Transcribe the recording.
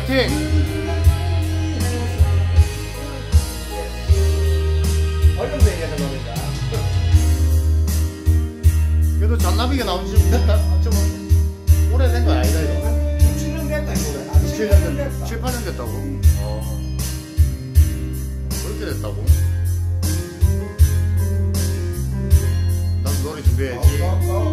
화이팅! 얼른 얘기하는 겁니다. 그래도 잔나비가 나온 지 됐나? 좀 오래된 거 아니다 이거. 7년 됐다 이거. 7년 됐다. 7, 8년 됐다고? 그렇게 됐다고? 난 노래 준비해야지.